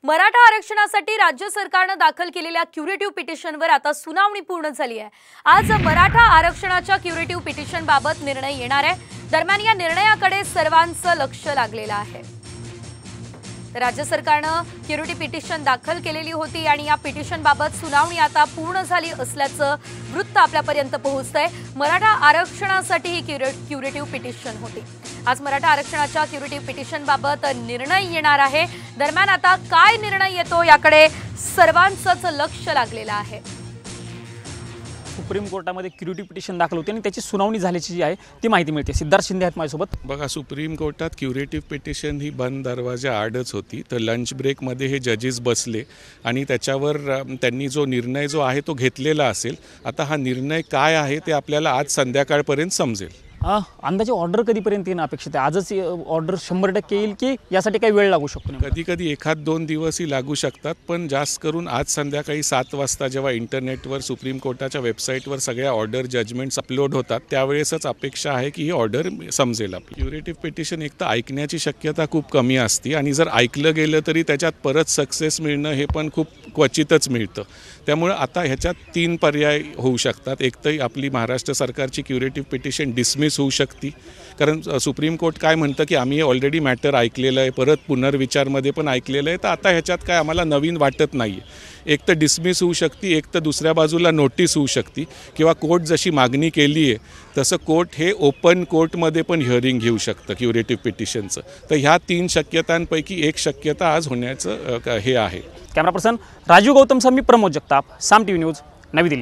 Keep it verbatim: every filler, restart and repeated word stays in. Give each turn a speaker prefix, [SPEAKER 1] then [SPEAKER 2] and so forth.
[SPEAKER 1] मराठा आरक्षणासाठी राज्य सरकारने दाखल केलेल्या क्युरेटिव्ह पिटिशनवर आता सुनावणी पूर्ण झाली आहे। आज मराठा आरक्षणाच्या क्युरेटिव्ह पिटिशन बाबत निर्णय येणार आहे। दरम्यान या निर्णयाकडे सर्वांचं लक्ष लागलेलं आहे। राज्य सरकारने क्युरेटिव्ह पिटिशन दाखल केलेली होती आणि या पिटिशन बाबत सुनावणी आता पूर्ण झाली असल्याचं वृत्त आपल्यापर्यंत पोहोचतंय। मराठा आरक्षणासाठी ही क्युरेटिव्ह पिटिशन होती। आज मराठा आरक्षणाच्या क्युरेटिव्ह पिटिशन बाबत निर्णय येणार आहे। दरम्यान आता काय निर्णय येतो याकडे सर्वांचंच लक्ष लागलेलं आहे।
[SPEAKER 2] सुप्रीम कोर्टामध्ये क्युरेटिव्ह पिटिशन दाखल होते आणि त्याची सुनावणी झाल्याची जी आहे ती माहिती मिळते। सिद्धार्थ शिंदे आहेत माझ्यासोबत।
[SPEAKER 3] बघा, सुप्रीम कोर्टात क्युरेटिव्ह पिटिशन ही बंद दरवाजा आडच होती। तर लंच ब्रेकमध्ये हे जजेस बसले आणि त्याच्यावर त्यांनी जो निर्णय जो आहे तो घेतलेला असेल। आता हा निर्णय काय आहे ते आपल्याला आज संध्याकाळपर्यंत समजेल।
[SPEAKER 2] अंदाजे ऑर्डर कधीपर्यंत येणं अपेक्षित आहे? आजच ऑर्डर शंभर टक्के येईल की यासाठी काही वेळ लागू शकतो?
[SPEAKER 3] कधी कधी एखाद दोन दिवसही लागू शकतात, पण जास्त करून आज संध्याकाळी सात वाजता जेव्हा इंटरनेटवर सुप्रीम कोर्टाच्या वेबसाईटवर सगळ्या ऑर्डर जजमेंट्स अपलोड होतात त्यावेळेसच अपेक्षा आहे की ही ऑर्डर समजेल। आपली क्युरेटिव्ह पिटिशन एक तर ऐकण्याची शक्यता खूप कमी असते आणि जर ऐकलं गेलं तरी त्याच्यात परत सक्सेस मिळणं हे पण खूप क्वचितच मिळतं। त्यामुळे आता ह्याच्यात तीन पर्याय होऊ शकतात। एक तर आपली महाराष्ट्र सरकारची क्युरेटिव्ह पिटिशन डिसमिस होऊ शकते, कारण सुप्रीम कोर्ट काय म्हणतं की आम्ही ऑलरेडी मॅटर ऐकलेलं आहे, परत पुनर्विचारमध्ये पण ऐकलेलं आहे, तर आता ह्याच्यात काय आम्हाला नवीन वाटत नाही आहे। एक तर डिसमिस होऊ शकते, एक तर दुसऱ्या बाजूला नोटीस होऊ शकते किंवा कोर्ट जशी मागणी केली आहे तसं कोर्ट हे ओपन कोर्टमध्ये पण हिअरिंग घेऊ शकतं क्युरेटिव्ह पिटिशनचं। तर ह्या तीन शक्यतांपैकी एक शक्यता आज होण्याचं हे आहे।
[SPEAKER 2] कॅमेरा पर्सन राजीव गौतम सह मी प्रमोद जगताप, साम टीव्ही न्यूज, नवी दिल्ली।